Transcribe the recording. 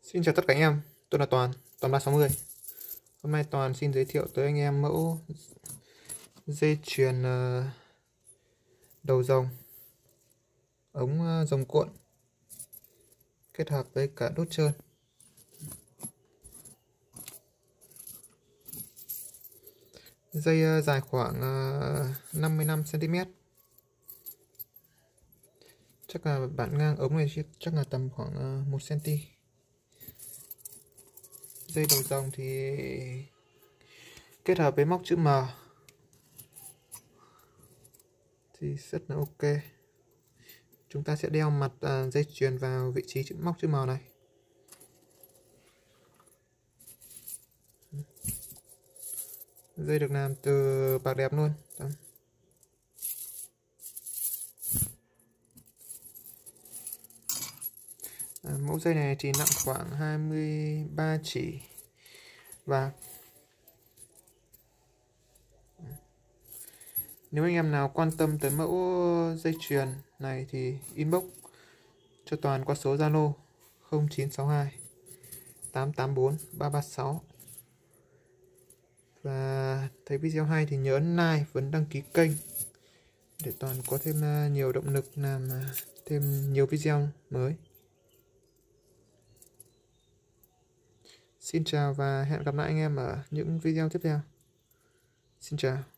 Xin chào tất cả anh em, tôi là Toàn 360. Hôm nay Toàn xin giới thiệu tới anh em mẫu dây chuyền đầu rồng, ống rồng cuộn kết hợp với cả đốt trơn. Dây dài khoảng 55 cm. Chắc là bản ngang ống này chắc là tầm khoảng 1 cm. Dây đầu rồng thì kết hợp với móc chữ M thì rất là ok. Chúng ta sẽ đeo mặt dây chuyền vào vị trí móc chữ M này. Dây được làm từ bạc đẹp luôn. Đó. Mẫu dây này thì nặng khoảng 23 chỉ và nếu anh em nào quan tâm tới mẫu dây chuyền này thì inbox cho Toàn qua số Zalo 0962 884 336. Và thấy video hay thì nhớ ấn like, vẫn đăng ký kênh để Toàn có thêm nhiều động lực làm thêm nhiều video mới. Xin chào và hẹn gặp lại anh em ở những video tiếp theo. Xin chào.